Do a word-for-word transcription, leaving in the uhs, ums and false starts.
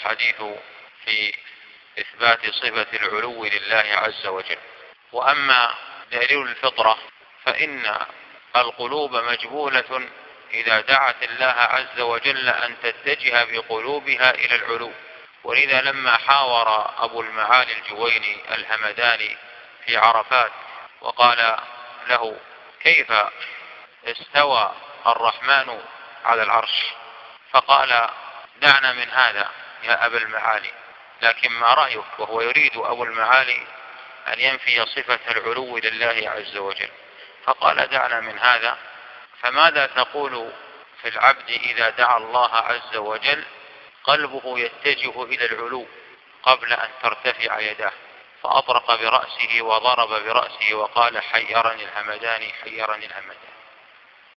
الحديث في إثبات صفة العلو لله عز وجل. وأما دليل الفطرة فإن القلوب مجبولة إذا دعت الله عز وجل أن تتجه بقلوبها إلى العلو. ولذا لما حاور أبو المعالي الجويني الهمداني في عرفات وقال له: كيف استوى الرحمن على العرش؟ فقال: دعنا من هذا يا أبا المعالي، لكن ما رأيك؟ وهو يريد أبو المعالي أن ينفي صفة العلو لله عز وجل. فقال: دعنا من هذا، فماذا تقول في العبد إذا دعا الله عز وجل قلبه يتجه إلى العلو قبل أن ترتفع يداه؟ فأطرق برأسه وضرب برأسه وقال: حيرني الهمداني، حيرني الهمداني.